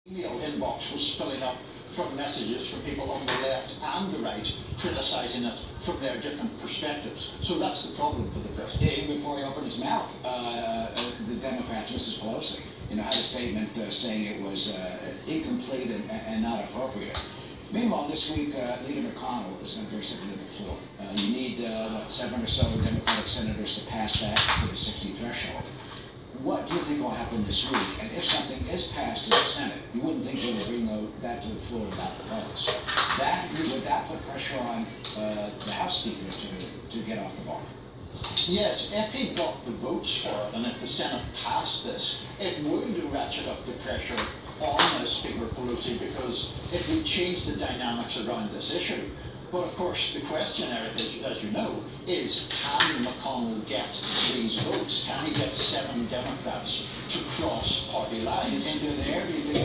Email inbox was filling up from messages from people on the left and the right criticising it from their different perspectives. So that's the problem for the president. Yeah, even before he opened his mouth, the Democrats, Mrs. Pelosi, had a statement saying it was incomplete and not appropriate. Meanwhile, this week, Leader McConnell is going to very simply to the floor. You need, 7 or so Democratic senators to pass that for the 60 threshold. What do you think will happen this week? And if something is passed in the Senate, you wouldn't think they would bring that to the floor without votes. Would that put pressure on the House Speaker to get off the bar? Yes, if he got the votes for it, and if the Senate passed this, it would ratchet up the pressure on Speaker Pelosi, because it would change the dynamics around this issue. But of course, the question, Eric, as you know, is can McConnell get these votes? Can he get 7 Democrats to cross party lines? Do you think they're there? Do you think